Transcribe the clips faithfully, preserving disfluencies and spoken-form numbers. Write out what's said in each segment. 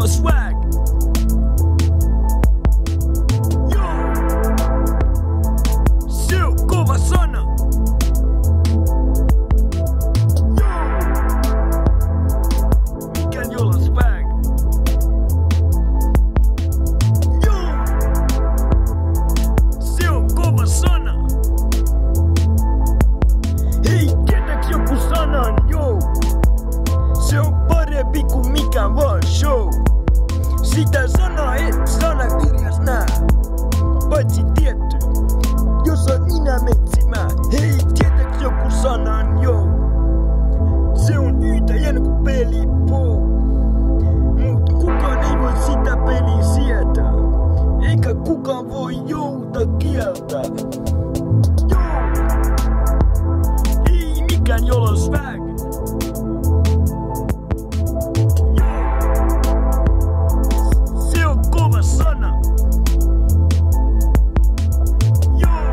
jolla swag. Joo, se on kova sana. Joo, mikään jolla swag. Joo, se on kova sana. Hei, tiedäks joku sanan, joo? Se on parempi kuin mikä vaan show. Sitä sanaa et sanakirjas nää. Paitsi tietty, jos on minä metsimää. Hei, tiedäks joku sanan, joo? Se on yytäjän ku pelipoo. Mut kukaan ei voi sitä peliä sietää. Eikä kukaan voi jouta kieltää. Joo, ei mikään jolla swag. Sana. Joo,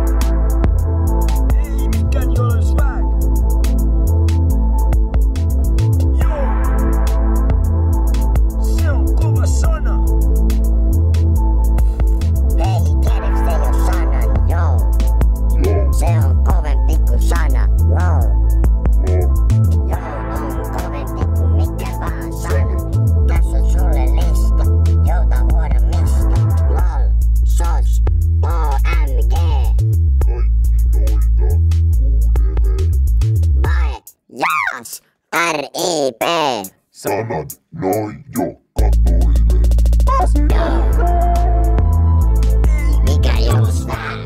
ei mikään jolla swag. Joo, se on kova sana. Hei, tiedäks te jo sanan, joo? Se on kovempi kuin sana, joo. Joo, on kovempi kuin mikä vaan sana. Tässä on sulle lista, jouta huoda mistä. LOL, SOS, O M G. Kaikki noita kuuntelee. Vae, jaas, R I P. Sanat noin jo katoilee. Joo. Mikä just tää?